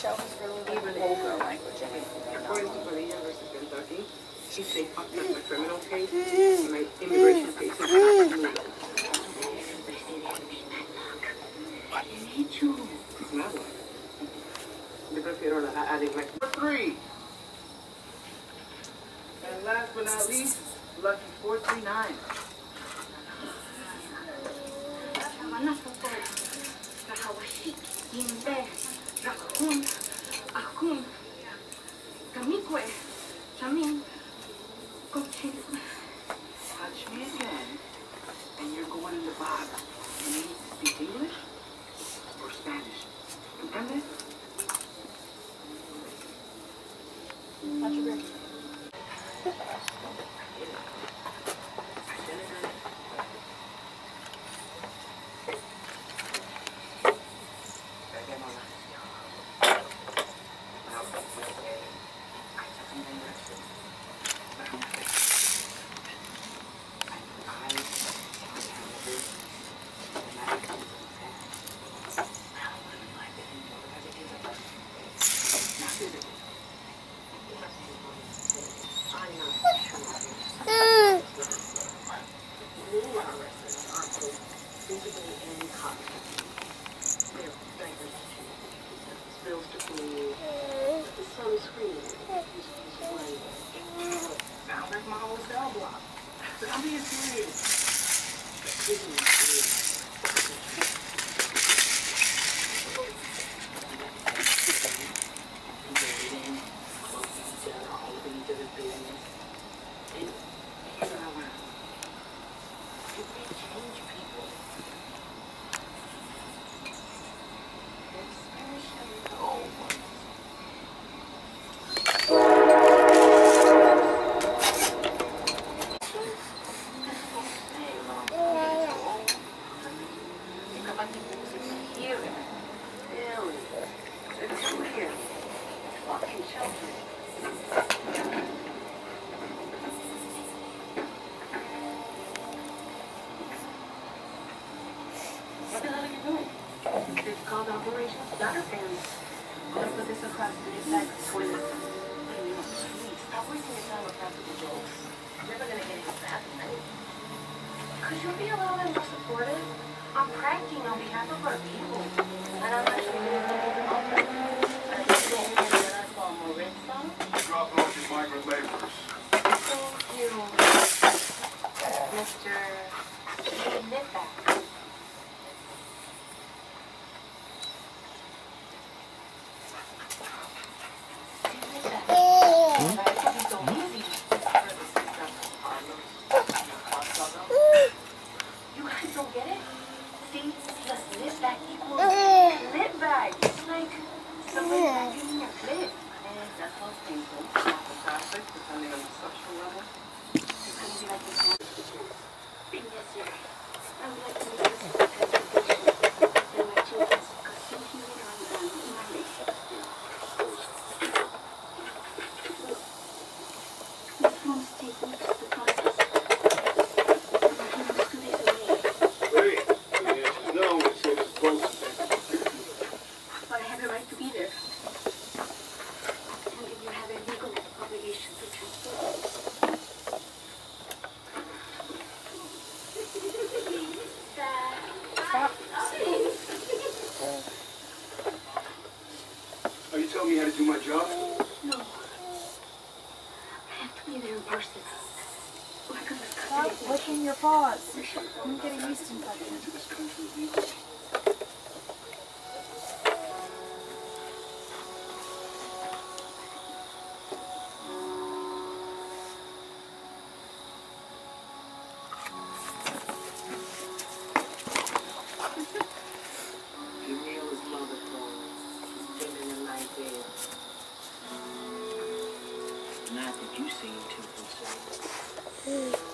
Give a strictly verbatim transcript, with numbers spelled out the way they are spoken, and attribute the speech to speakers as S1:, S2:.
S1: show has really like vulgar language in it.
S2: According to Padilla versus Kentucky, if they fucked up my criminal case, my immigration case is not moving. What? It's not like. Yo prefiero la addict. Number three. And last but not least, Lucky four three nine. Touch me again, and you're going in the bog. You need to speak English or Spanish. ¿Entiendes?
S1: Much agree.
S2: Sounds like my whole cell block. But I'm being serious. It's called Operation Starter Family. I'm going to put this across to your back toilet. Stop wasting your time with practical jokes. You're never going to get any faster. Could you be a little bit more supportive? I'm pranking on behalf of our people. And I'm actually doing it all for you. I just don't hear what I call Maritza.
S3: Dropping off your migrant laborers.
S2: Thank you, Mister Nitback. You guys don't get it? See, plus lip back equals lip bag. It's like somebody acting in your lip. And that's how it's painful. Traffic, depending on the sexual level. It's going to be like this one. Yes, sir. I would like to make this a presentation and my children's continuing on um, in my list. This won't take weeks to process.
S3: Are you telling me how to do my job?
S2: No. I have to be there in person.
S1: Stop licking your paws. I'm getting yeast infection.
S2: Not that you seem to concern.